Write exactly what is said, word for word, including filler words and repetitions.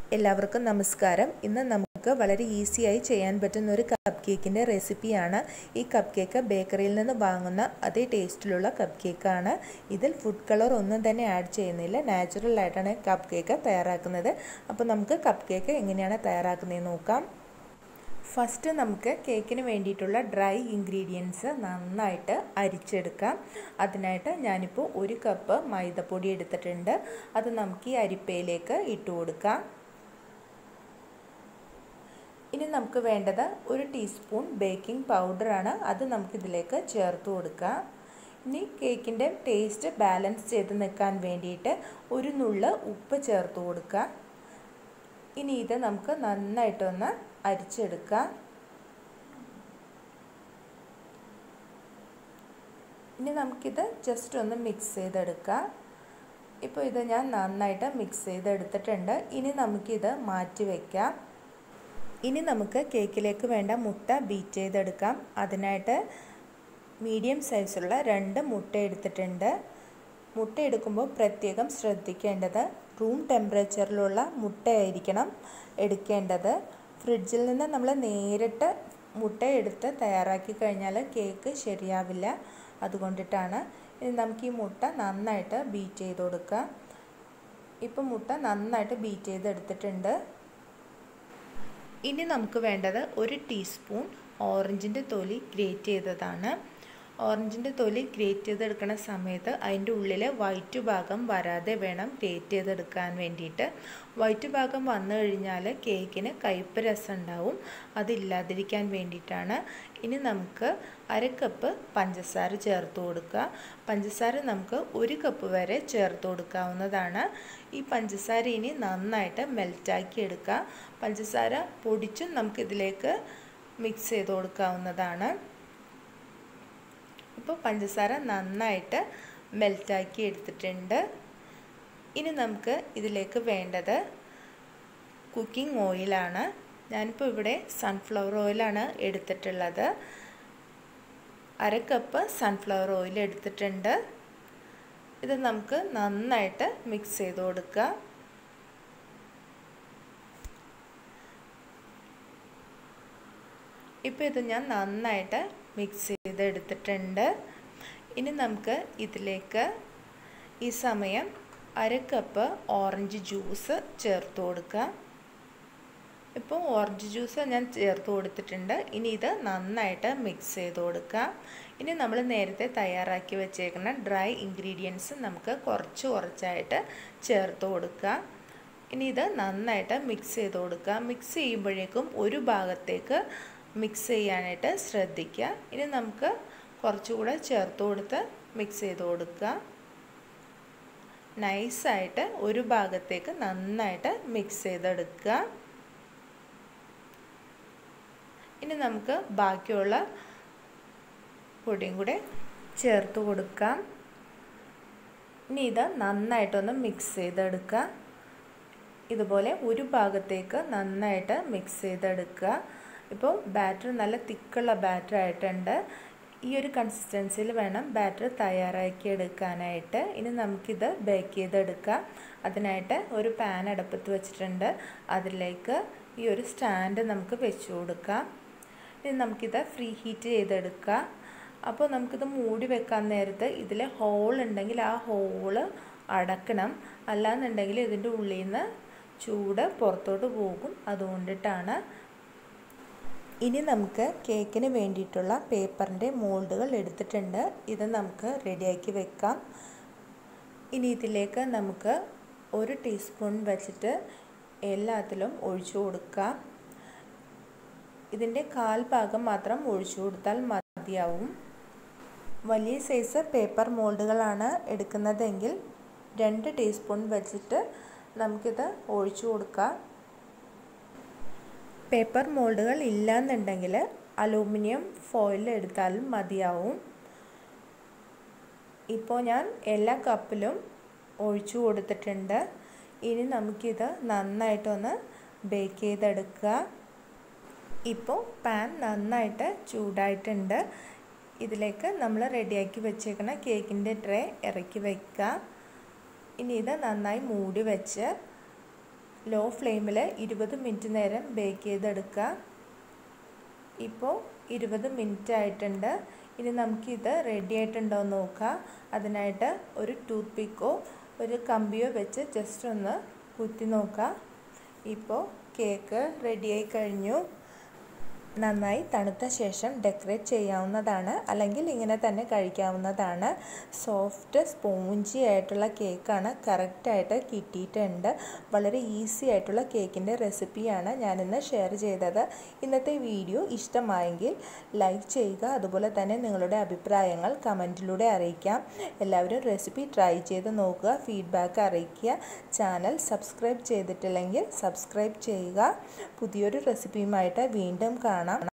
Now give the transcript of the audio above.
എല്ലാവർക്കും നമസ്കാരം. ഇന്ന് നമുക്ക് വളരെ ഈസിയായി ചെയ്യാൻ പറ്റുന്ന ഒരു കപ്പ് കേക്കിൻ്റെ റെസിപ്പിയാണ്. ഈ കപ്പ് കേക്ക് ബേക്കറിയിൽ നിന്ന് വാങ്ങുന്ന അതേ ടേസ്റ്റിലുള്ള കപ്പ് കേക്കാണ്. ഇതിൽ ഫുഡ് കളർ ഒന്നും തന്നെ ആഡ് ചെയ്യുന്നില്ല. നാച്ചുറലായിട്ടാണ് കപ്പ് കേക്ക് തയ്യാറാക്കുന്നത്. അപ്പോൾ നമുക്ക് കപ്പ് കേക്ക് എങ്ങനെയാണ് തയ്യാറാക്കുന്നതെന്ന് നോക്കാം. ഫസ്റ്റ് നമുക്ക് കേക്കിന് വേണ്ടിയിട്ടുള്ള ഡ്രൈ ഇൻഗ്രീഡിയൻസ് നന്നായിട്ട് അരിച്ചെടുക്കാം. അതിനായിട്ട് ഞാനിപ്പോൾ ഒരു കപ്പ് മൈദപ്പൊടി എടുത്തിട്ടുണ്ട്. അത് നമുക്ക് ഈ അരിപ്പയിലേക്ക് ഇട്ട് കൊടുക്കാം. ഇനി നമുക്ക് വേണ്ടത് ഒരു ടീസ്പൂൺ ബേക്കിംഗ് പൗഡറാണ്. അത് നമുക്കിതിലേക്ക് ചേർത്ത് കൊടുക്കാം. ഇനി കേക്കിൻ്റെ ടേസ്റ്റ് ബാലൻസ് ചെയ്ത് നിൽക്കാൻ വേണ്ടിയിട്ട് ഒരു നുള്ള് ഉപ്പ് ചേർത്ത് കൊടുക്കാം. ഇനി ഇത് നമുക്ക് നന്നായിട്ടൊന്ന് അരിച്ചെടുക്കാം. ഇനി നമുക്കിത് ജസ്റ്റ് ഒന്ന് മിക്സ് ചെയ്തെടുക്കാം. ഇപ്പോൾ ഇത് ഞാൻ നന്നായിട്ട് മിക്സ് ചെയ്തെടുത്തിട്ടുണ്ട്. ഇനി നമുക്കിത് മാറ്റി വയ്ക്കാം. ഇനി നമുക്ക് കേക്കിലേക്ക് വേണ്ട മുട്ട ബീറ്റ് ചെയ്തെടുക്കാം. അതിനായിട്ട് മീഡിയം സൈസുള്ള രണ്ട് മുട്ട എടുത്തിട്ടുണ്ട്. മുട്ട എടുക്കുമ്പോൾ പ്രത്യേകം ശ്രദ്ധിക്കേണ്ടത് റൂം ടെമ്പറേച്ചറിലുള്ള മുട്ടയായിരിക്കണം എടുക്കേണ്ടത്. ഫ്രിഡ്ജിൽ നിന്ന് നമ്മൾ നേരിട്ട് മുട്ട എടുത്ത് തയ്യാറാക്കി കഴിഞ്ഞാൽ കേക്ക് ശരിയാവില്ല. അതുകൊണ്ടിട്ടാണ്. ഇനി നമുക്ക് ഈ മുട്ട നന്നായിട്ട് ബീറ്റ് ചെയ്ത് കൊടുക്കാം. ഇപ്പം മുട്ട നന്നായിട്ട് ബീറ്റ് ചെയ്തെടുത്തിട്ടുണ്ട്. ഇനി നമുക്ക് വേണ്ടത് ഒരു ടീസ്പൂൺ ഓറഞ്ചിൻ്റെ തൊലി ഗ്രേറ്റ് ചെയ്തതാണ്. ഓറഞ്ചിൻ്റെ തൊലി ഗ്രേറ്റ് ചെയ്തെടുക്കുന്ന സമയത്ത് അതിൻ്റെ ഉള്ളിൽ വൈറ്റ് ഭാഗം വരാതെ വേണം ഗ്രേറ്റ് ചെയ്തെടുക്കാൻ വേണ്ടിയിട്ട്. വൈറ്റ് ഭാഗം വന്നു കഴിഞ്ഞാൽ കേക്കിന് കയ്പ്പ് രസം ഉണ്ടാവും. അതില്ലാതിരിക്കാൻ വേണ്ടിയിട്ടാണ്. ഇനി നമുക്ക് അര കപ്പ് പഞ്ചസാര ചേർത്ത് കൊടുക്കുക. പഞ്ചസാര നമുക്ക് ഒരു കപ്പ് വരെ ചേർത്ത് കൊടുക്കാവുന്നതാണ്. ഈ പഞ്ചസാര ഇനി നന്നായിട്ട് മെൽറ്റാക്കി എടുക്കുക. പഞ്ചസാര പൊടിച്ചും നമുക്കിതിലേക്ക് മിക്സ് ചെയ്ത് കൊടുക്കാവുന്നതാണ്. ഇപ്പോൾ പഞ്ചസാര നന്നായിട്ട് മെൽറ്റാക്കി എടുത്തിട്ടുണ്ട്. ഇനി നമുക്ക് ഇതിലേക്ക് വേണ്ടത് കുക്കിംഗ് ഓയിലാണ്. ഞാനിപ്പോൾ ഇവിടെ സൺഫ്ലവർ ഓയിലാണ് എടുത്തിട്ടുള്ളത്. അര കപ്പ് സൺഫ്ലവർ ഓയിൽ എടുത്തിട്ടുണ്ട്. ഇത് നമുക്ക് നന്നായിട്ട് മിക്സ് ചെയ്ത് കൊടുക്കുക. ഇപ്പോൾ ഇത് ഞാൻ നന്നായിട്ട് മിക്സ് ചെയ്തെടുത്തിട്ടുണ്ട്. ഇനി നമുക്ക് ഇതിലേക്ക് ഈ സമയം അര കപ്പ് ഓറഞ്ച് ജ്യൂസ് ചേർത്ത് കൊടുക്കാം. ഇപ്പോൾ ഓറഞ്ച് ജ്യൂസ് ഞാൻ ചേർത്ത് കൊടുത്തിട്ടുണ്ട്. ഇനി ഇത് നന്നായിട്ട് മിക്സ് ചെയ്ത് കൊടുക്കാം. ഇനി നമ്മൾ നേരത്തെ തയ്യാറാക്കി വെച്ചേക്കുന്ന ഡ്രൈ ഇൻഗ്രീഡിയൻസ് നമുക്ക് കുറച്ച് കുറച്ചായിട്ട് ചേർത്ത് കൊടുക്കാം. ഇനി ഇത് നന്നായിട്ട് മിക്സ് ചെയ്ത് കൊടുക്കാം. മിക്സ് ചെയ്യുമ്പോഴേക്കും ഒരു ഭാഗത്തേക്ക് മിക്സ് ചെയ്യാനായിട്ട് ശ്രദ്ധിക്കുക. ഇനി നമുക്ക് കുറച്ചുകൂടെ ചേർത്ത് കൊടുത്ത് മിക്സ് ചെയ്ത് കൊടുക്കുക. നൈസായിട്ട് ഒരു ഭാഗത്തേക്ക് നന്നായിട്ട് മിക്സ് ചെയ്തെടുക്കുക. ഇനി നമുക്ക് ബാക്കിയുള്ള പൊടിയും കൂടെ ചേർത്ത് കൊടുക്കാം. ഇനി ഇത് നന്നായിട്ടൊന്ന് മിക്സ് ചെയ്തെടുക്കുക. ഇതുപോലെ ഒരു ഭാഗത്തേക്ക് നന്നായിട്ട് മിക്സ് ചെയ്തെടുക്കുക. ഇപ്പോൾ ബാറ്റർ നല്ല തിക്കുള്ള ബാറ്റർ ആയിട്ടുണ്ട്. ഈ ഒരു കൺസിസ്റ്റൻസിയിൽ വേണം ബാറ്റർ തയ്യാറാക്കി എടുക്കാനായിട്ട്. ഇനി നമുക്കിത് ബേക്ക് ചെയ്തെടുക്കാം. അതിനായിട്ട് ഒരു പാൻ അടുപ്പത്ത് വെച്ചിട്ടുണ്ട്. അതിലേക്ക് ഈ ഒരു സ്റ്റാൻഡ് നമുക്ക് വെച്ച് കൊടുക്കാം. ഇനി നമുക്കിത് ഫ്രീ ഹീറ്റ് ചെയ്തെടുക്കാം. അപ്പോൾ നമുക്കിത് മൂടി വെക്കാൻ നേരത്ത് ഇതിൽ ഹോൾ ഉണ്ടെങ്കിൽ ആ ഹോള് അടക്കണം. അല്ലാന്നുണ്ടെങ്കിൽ ഇതിൻ്റെ ഉള്ളിൽ നിന്ന് ചൂട് പുറത്തോട്ട് പോകും. അതുകൊണ്ടിട്ടാണ്. ഇനി നമുക്ക് കേക്കിന് വേണ്ടിയിട്ടുള്ള പേപ്പറിൻ്റെ മോൾഡുകൾ എടുത്തിട്ടുണ്ട്. ഇത് നമുക്ക് റെഡിയാക്കി വെക്കാം. ഇനി ഇതിലേക്ക് നമുക്ക് ഒരു ടീസ്പൂൺ വെച്ചിട്ട് എല്ലാത്തിലും ഒഴിച്ചു കൊടുക്കാം. ഇതിൻ്റെ കാൽ ഭാഗം മാത്രം ഒഴിച്ചു കൊടുത്താൽ മതിയാവും. വലിയ സൈസ് പേപ്പർ മോൾഡുകളാണ് എടുക്കുന്നതെങ്കിൽ രണ്ട് ടീസ്പൂൺ വെച്ചിട്ട് നമുക്കിത് ഒഴിച്ചു കൊടുക്കാം. പേപ്പർ മോൾഡുകൾ ഇല്ലയെന്നുണ്ടെങ്കിൽ അലൂമിനിയം ഫോയിൽ എടുത്താലും മതിയാവും. ഇപ്പോൾ ഞാൻ എല്ലാ കപ്പിലും ഒഴിച്ചു കൊടുത്തിട്ടുണ്ട്. ഇനി നമുക്കിത് നന്നായിട്ടൊന്ന് ബേക്ക് ചെയ്തെടുക്കുക. ഇപ്പോൾ പാൻ നന്നായിട്ട് ചൂടായിട്ടുണ്ട്. ഇതിലേക്ക് നമ്മൾ റെഡിയാക്കി വെച്ചേക്കുന്ന കേക്കിൻ്റെ ട്രേ ഇറക്കി വയ്ക്കുക. ഇനി ഇത് നന്നായി മൂടി വെച്ച് ലോ ഫ്ലെയിമിൽ ഇരുപത് മിനിറ്റ് നേരം ബേക്ക് ചെയ്തെടുക്കുക. ഇപ്പോൾ ഇരുപത് മിനിറ്റ് ആയിട്ടുണ്ട്. ഇനി നമുക്കിത് റെഡി ആയിട്ടുണ്ടോ എന്ന് നോക്കാം. അതിനായിട്ട് ഒരു ടൂത്ത് പിക്കോ ഒരു കമ്പിയോ വെച്ച് ജസ്റ്റ് ഒന്ന് കുത്തി നോക്കാം. ഇപ്പോൾ കേക്ക് റെഡിയായി കഴിഞ്ഞു. നന്നായി തണുത്ത ശേഷം ഡെക്കറേറ്റ് ചെയ്യാവുന്നതാണ്, അല്ലെങ്കിൽ ഇങ്ങനെ തന്നെ കഴിക്കാവുന്നതാണ്. സോഫ്റ്റ് സ്പോഞ്ചി ആയിട്ടുള്ള കേക്കാണ്, കറക്റ്റായിട്ട് കിട്ടിയിട്ടുണ്ട്. വളരെ ഈസി ആയിട്ടുള്ള കേക്കിൻ്റെ റെസിപ്പിയാണ് ഞാനിന്ന് ഷെയർ ചെയ്തത്. ഇന്നത്തെ വീഡിയോ ഇഷ്ടമായെങ്കിൽ ലൈക്ക് ചെയ്യുക. അതുപോലെ തന്നെ നിങ്ങളുടെ അഭിപ്രായങ്ങൾ കമൻറ്റിലൂടെ അറിയിക്കാം. എല്ലാവരും റെസിപ്പി ട്രൈ ചെയ്ത് നോക്കുക, ഫീഡ്ബാക്ക് അറിയിക്കുക. ചാനൽ സബ്സ്ക്രൈബ് ചെയ്തിട്ടില്ലെങ്കിൽ സബ്സ്ക്രൈബ് ചെയ്യുക. പുതിയൊരു റെസിപ്പിയുമായിട്ട് വീണ്ടും കാണാം.